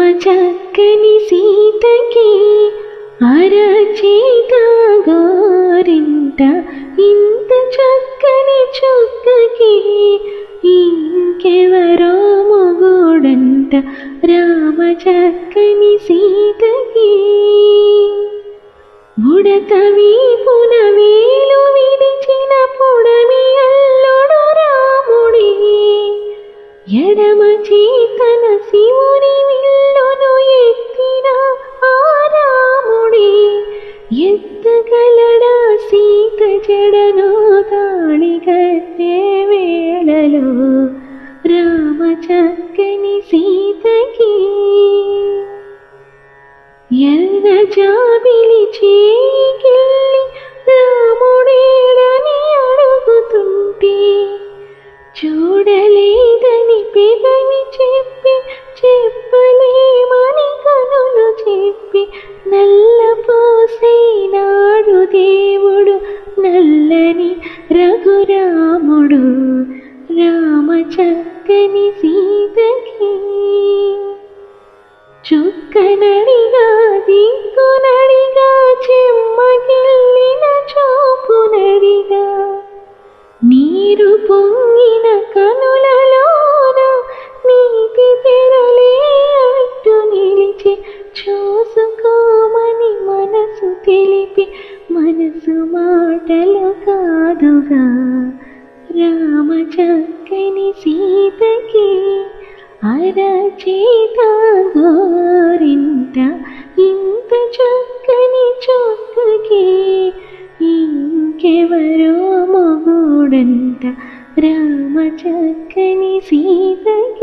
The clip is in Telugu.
చక్కని సీతకి అరచేత గోరింట ఇంత చక్కని చుక్కకి ఇంకెవరో మొగుడంట రామ చక్కని సీతకి బుడత వీపున వేలు విడిచిన పుడమి అల్లుడు రాముడి ఎడమ చేతన శివుని విల్లును ఎత్తిన ఆ రాముడి ఎత్తగలడా సీత జడను తాళి కట్టే వేళలో రామ చక్కని సీతకి ఎర్ర జాబిలి చేయికెళ్ళి రాముడేడని అడుగుతుంటే చూడలేదని పెదవి చెప్పి చెప్పలేమని కనులు చెప్పి నల్ల పోసేనాడు దేవుడు నల్లని రఘురాముడు రామ చక్కని సీతకి చుక్కనడిగా దిక్కునడిగా చెమ్మగిల్లిన చూపునడిగా నీరు పొంగిన కనులలోన నీటి తెరలే అట్టు నిలిచి చూసుకోమని మనసు తెలిపి మనసు మాటలు కాదుగా రామ చక్కని సీతకి అరచేత గోరింట ఇంత చక్కని చుక్కకి ఇంకెవరో మొగుడంట రామ చక్కని సీతకి.